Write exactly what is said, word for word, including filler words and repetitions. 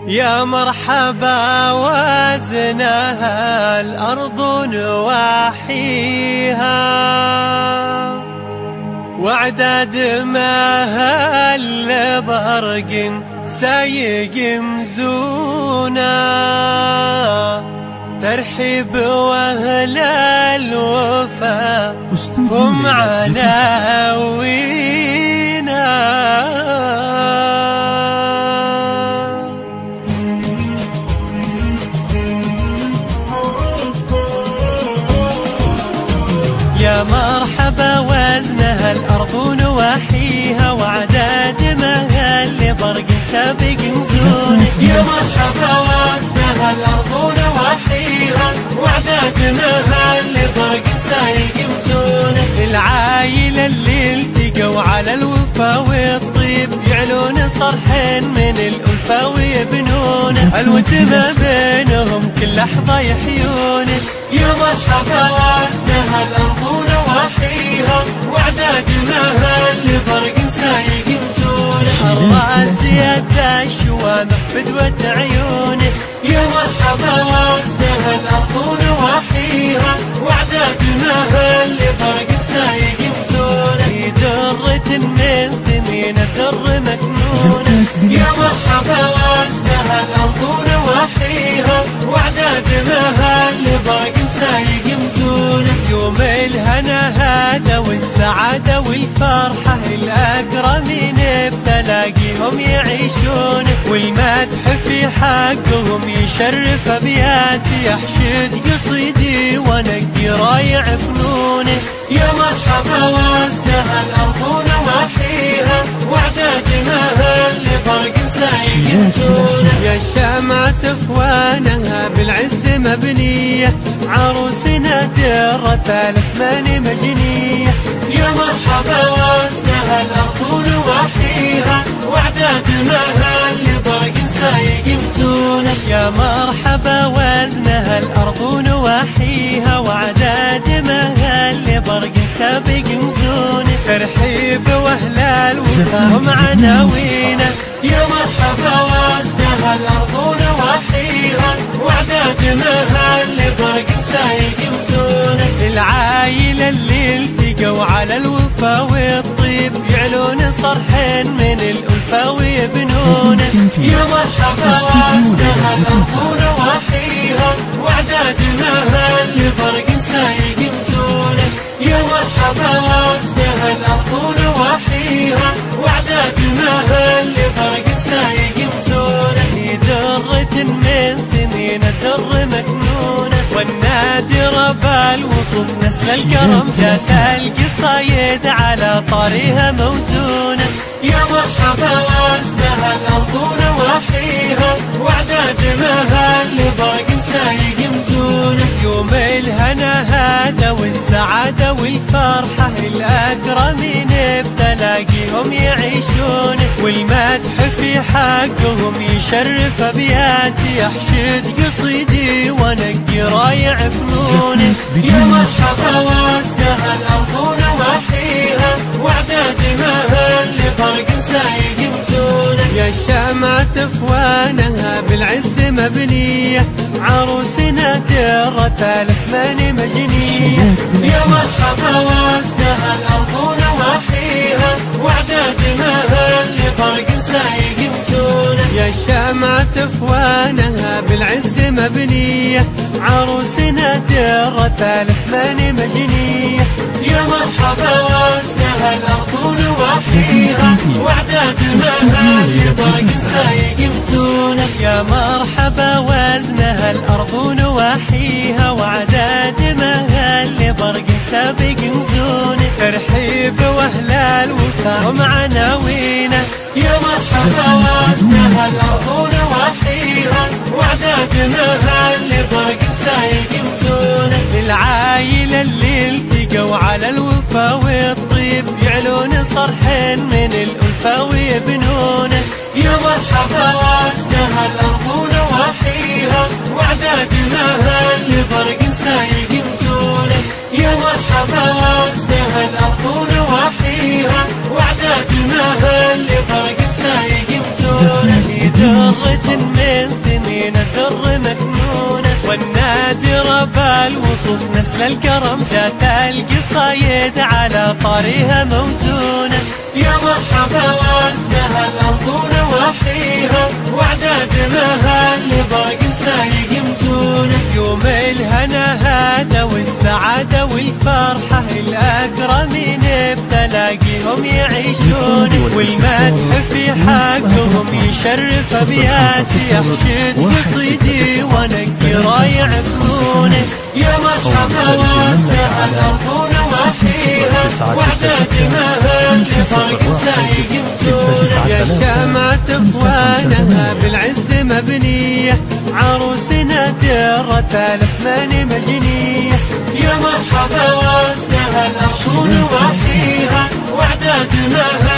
يا مرحبا وزنها الأرض نواحيها، وعداد مهل برق سايق مزونا، ترحيب واهل الوفا هم عناوينا. يا مرحبا وزنها الأرض نواحيها، وعداد مهل برق سابق مزون. يا مرحبا وزنها الأرض نواحيها، وعداد مهل برق سايق مزون. العايلة اللي التقوا على الوفا والطيب، يعلون صرحين من الألفة ويبنون. الود ما بينهم كل لحظة يحيون. يا مرحبا وزنها الأرض نواحيها، وعداد مهل برق سايق مزون. الراس يد الشوامخ فدوة عيونه. يا مرحبا وزنها الأرض نواحيها، وعداد مهل برق سايق مزون. في درة من ثمين الدر مكنونة. يا مرحبا وزنها الأرض نواحيها، وعداد مهل برق سايق مزونة. يوم الهنا هذا والسعادة والفرحة، الأكرمين بتلاقيهم يعيشون. والمدح في حقهم يشرف أبياتي، يحشد قصيدي ونقي رايع فنونه. يا مرحبا وزنها الأرض نواحيها، وعداد مهل برق سايق مزونة. يا شمعة اخوانها بالعز مبنية، عروسنا درة الأثمان مجنية. يا مرحبا وزنها الأرض نواحيها، وعداد مهل برق سايق مزونة. يا مرحبا وزنها الأرض نواحيها، وعداد مهل برق سابق مزونة. ترحيب واهل الوفا هم عناوينا. يا مرحبا وزنها الأرض نواحيها، وعداد مهل برق سايق مزونة. العايلة اللي التقوا على الوفا والطيب، يعلون صرحين من الألفة ويبنون. يا مرحبا وزنها الأرض نواحيها، وعداد مهل برق سايق مزونة. يا مرحبا وزنها الأرض نواحيها، وعداد مهل برق سايق مزونة. في درة من ثمين الدر مكنونة، والنادر بالوصوف نسل الكرم. جاس القصايد على طاريها موزونة. يا مرحبا وزنها الأرض نواحيها، وعداد مهل برق سايق مزونة. يوم الهنا هذا والسعادة والفرحة، الأكرمين بتلاقيهم يعيشون. والمدح في حقهم يشرف أبياتي، يحشد قصيدي ونقي رايع فنونه. يا مرحبا وزنها الأرض نواحيها، وعداد مهل برق سايق مزونة. يا شمعة اخوانها بالعز مبنية، عروسنا درة الأثمان مجنية. يا مرحبا وزنها الأرض نواحيها، وعداد مهل برق سايق مزونة. يا شمعة اخوانها بالعز مبنية، عروسنا درة الأثمان مجنية. يا مرحبا وزنها الأرض نواحيها، وعداد مهل برق سايق مزونة. يا مرحبا وزنها الأرض نواحيها، وعداد مهل برق سابق مزونة. ترحيب واهل الوفا هم عناوينا. يا مرحبا وزنها الأرض نواحيها، وعداد مهل برق سايق مزونة. العايلة اللي التقوا على الوفا والطيب، يعلون صرحين من الألفة ويبنون. يا مرحبا وزنها الأرض نواحيها، وعداد مهل برق سايق مزونة. يا مرحبا وزنها الأرض نواحيها، وعداد مهل برق سايق مزونة. درة من ثمين الدر مكنونة، والنادرة بالوصوف نسل الكرم جات القصايد على طارها موزونة. يا مرحبا وزنها الأرض نواحيها، وعداد مها اللي برق سايق مزونة. يوم الهنا هذا والسعادة والفرحة الأكرمين بتلاقيهم يعيشون، والمدح في حقهم يشرف أبياتي يحشد قصيدي ونقي رايع فنوني. يا مرحبا وزنها الأرض نواحيها، وعداد مها اللي برق سايق مزونة. يا شمعة اخوانها بالعز مبنية، عروس نادرة الأثمان مجنية. يا مرحبا وزنها الأرض نواحيها، وعداد مها